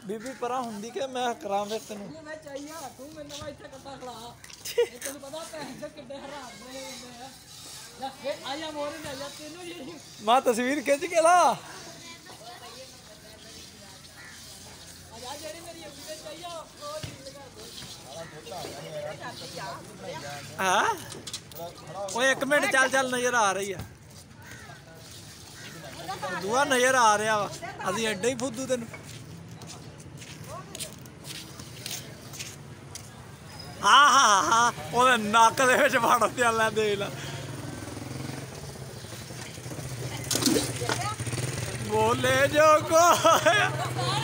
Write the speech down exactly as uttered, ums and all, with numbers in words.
बीबी परा हुंदी के मैं करा फिर तेन मैं चाहिए तू मैंने मैं इतना कट्टा खड़ा तेन पता पैसे कितने हराम रहे होंगे हैं या आया मोर ने या तेनू ये मां तस्वीर खिंच के ला आजा जेडी मेरी वीडियो चाहिए वो चीज लगा दो हां ओए एक मिनट चल चल नजर आ रही है दूआ नजर आ रहा वा अभी एडा ही फुद्दू तेन हाँ हाँ हाँ वो नक दे विच वड़ दिया लै देख ला बोले जो को